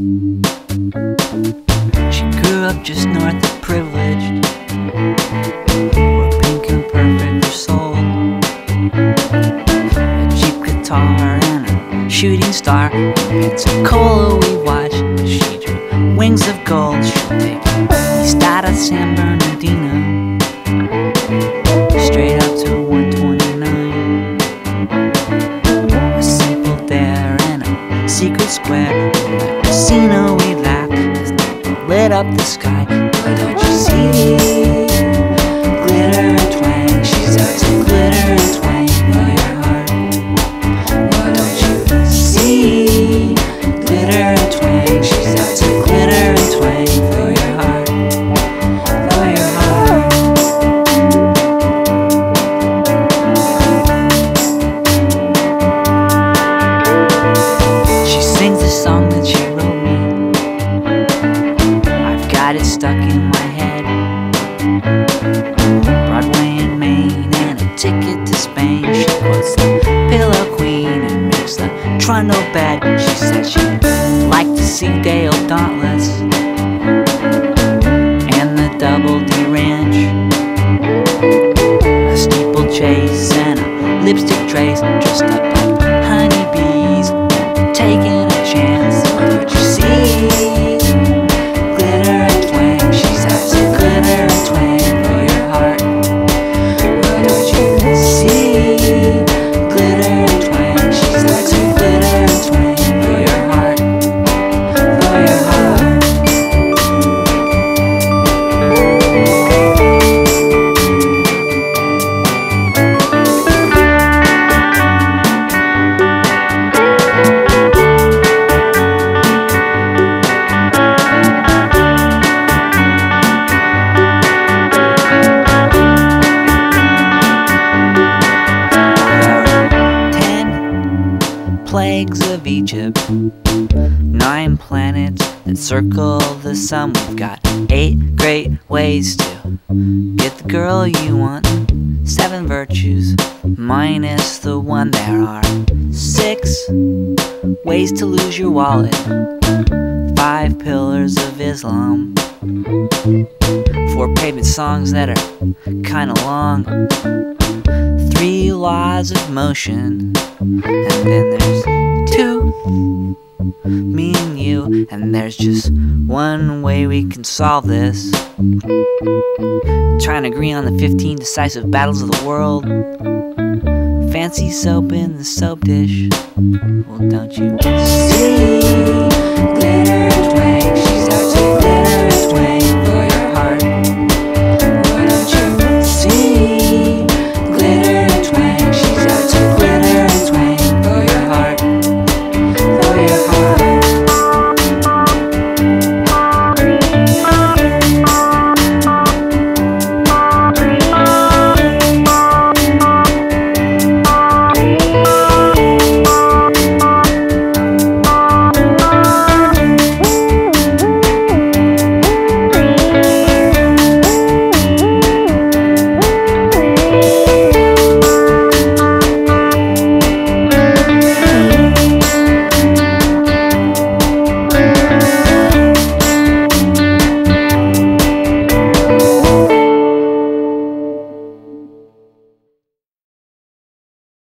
She grew up just north of privileged, where pink and perfect are sold. A cheap guitar and a shooting star, Pensacola we watch as she drew wings of gold. She'll take east out of San Bernardino, straight up to 129. A simple dare and a secret square, a casino we laugh as they lit up the sky. But don't you see, glitter and twang, she's out to glitter and twang for your heart. But don't you see, glitter and twang, she's out to glitter and twang for your heart, for your heart. She sings the song that she wrote me, I've got it stuck in my head. Broadway in Maine and a ticket to Spain. She quotes the Pillow Queen and makes the trundle bed. She said she'd like to see Dale Dauntless and the Double D Ranch, a steeplechase and a lipstick trace, dressed up like honeybees, taking a chance. Don't you see, glitter and twang, she's out to glitter and twang for your heart. Don't you see, glitter and twang, she's out to glitter and twang for your heart, for your heart. Plagues of Egypt, 9 planets that circle the sun. We've got 8 great ways to get the girl you want, 7 virtues minus the one. There are 6 ways to lose your wallet, 5 pillars of Islam, 4 pavement songs that are kinda long, 3 laws of motion, and then there's 2, me and you, and there's just one way we can solve this. Trying to agree on the 15 decisive battles of the world. Fancy soap in the soap dish. Well, don't you see?